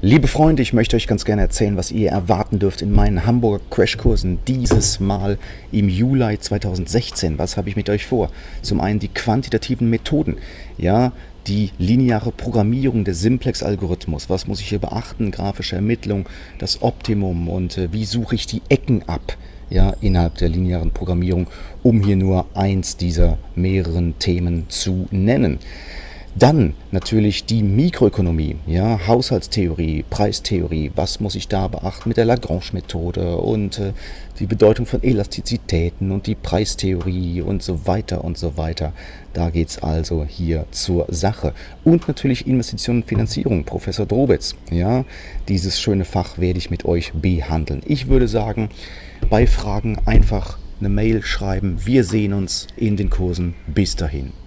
Liebe Freunde, ich möchte euch ganz gerne erzählen, was ihr erwarten dürft in meinen Hamburger Crashkursen dieses Mal im Juli 2016. Was habe ich mit euch vor? Zum einen die quantitativen Methoden, ja, die lineare Programmierung der Simplex-Algorithmus. Was muss ich hier beachten? Grafische Ermittlung, das Optimum und wie suche ich die Ecken ab? Ja, innerhalb der linearen Programmierung, um hier nur eins dieser mehreren Themen zu nennen. Dann natürlich die Mikroökonomie, ja, Haushaltstheorie, Preistheorie, was muss ich da beachten mit der Lagrange-Methode und die Bedeutung von Elastizitäten und die Preistheorie und so weiter und so weiter. Da geht es also hier zur Sache. Und natürlich Investitionen und Finanzierung, Professor Drobetz, ja, dieses schöne Fach werde ich mit euch behandeln. Ich würde sagen, bei Fragen einfach eine Mail schreiben. Wir sehen uns in den Kursen. Bis dahin.